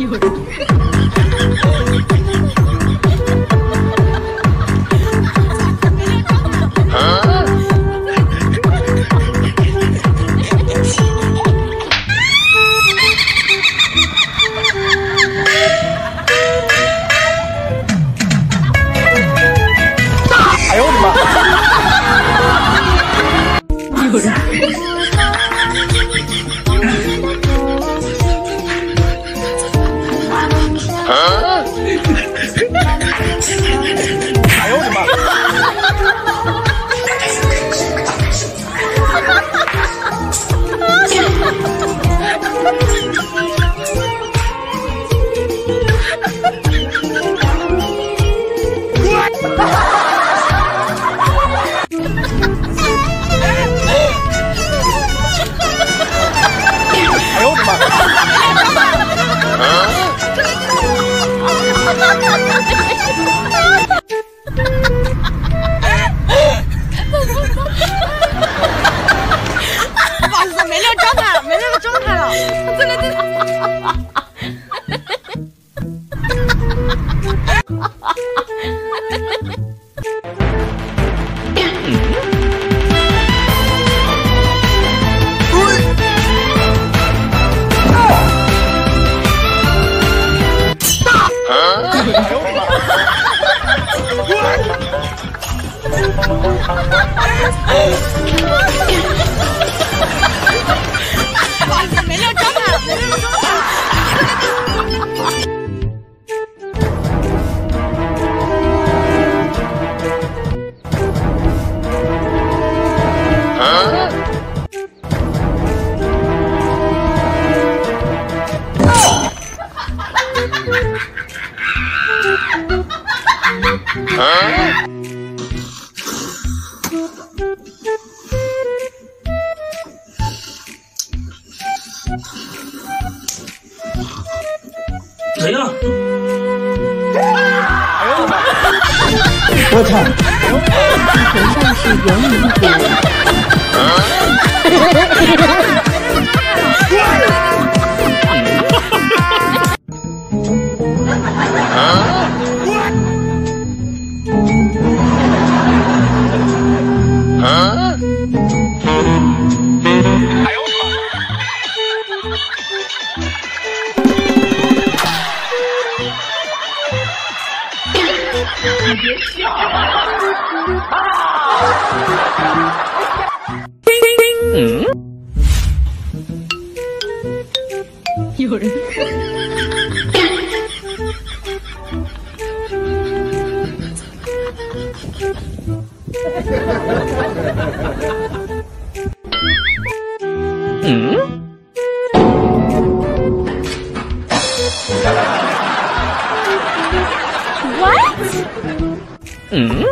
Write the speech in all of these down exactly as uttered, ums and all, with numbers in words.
有人。 哎呦我的妈！ 有人。 哎呦我的妈！哎呦我的妈！ 不好意思，没那个状态了，没那个状态了，真的真的。不好意思，没那个状态了，没那个状态了。 谁呀？ 我操！头像是有你一点。 你别笑啊！ 嗯？有人。嗯？嗯？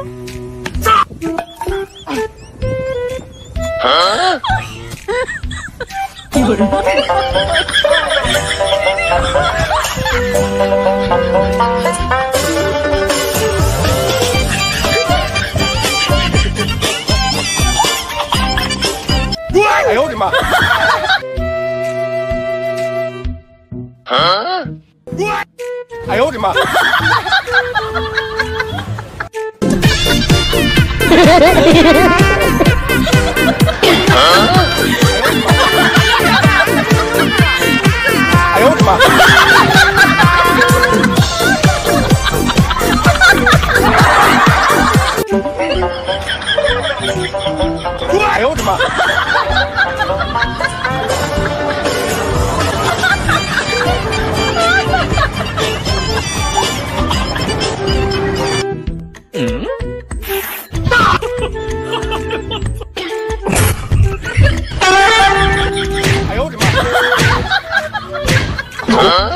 啊！有人。 哎呦我的妈！啊！哎呦我的妈！哎呦我的妈！哎呦我的妈！ 嗯？ 哎呦我的妈！啊！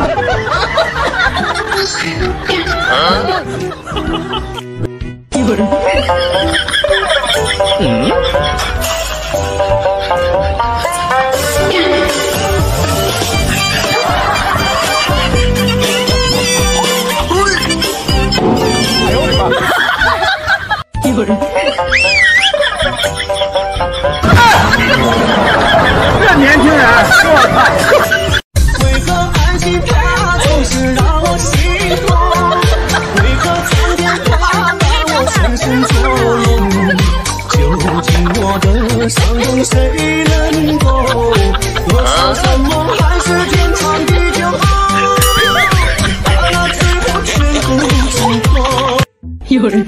啊！ 有人。嗯？ 哎呦我的妈！ 有人。 这年轻人，我操！ 为何爱情飘？ 有人。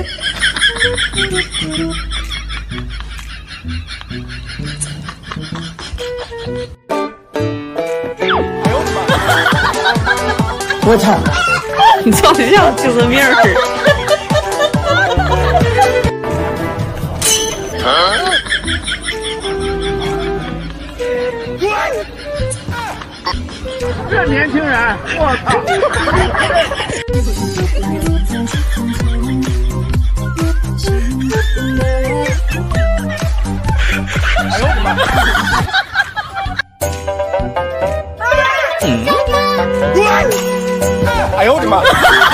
我操！ 你叫的像精神病似的。 这年轻人，我操！哎呦我的妈！嗯。哎呦我的妈！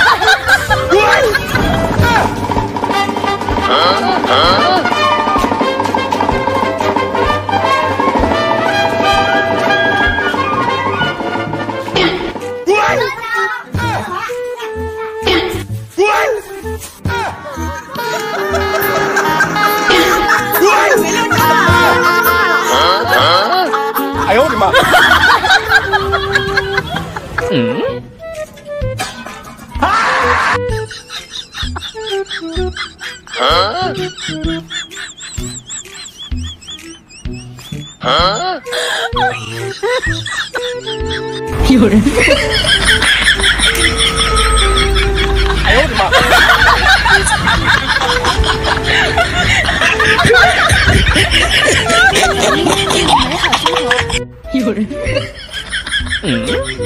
哎呦我的妈！嗯。啊！啊！ 有人。 哎呦我的妈！ 有人。 嗯。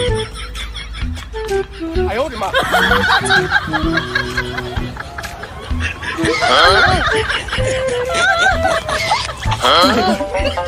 哎呦我的妈！啊！啊！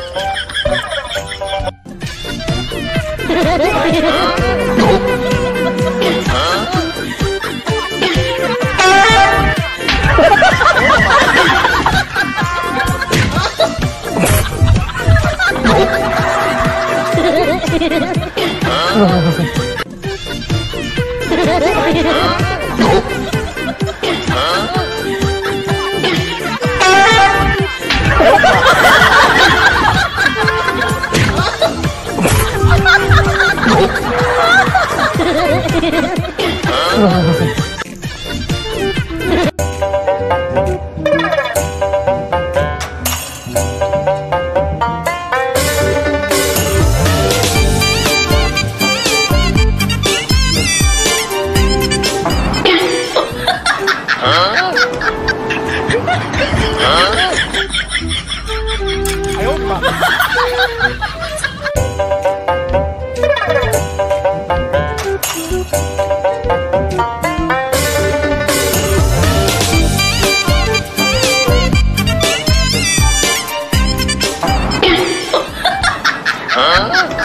哎呦我的妈！啊！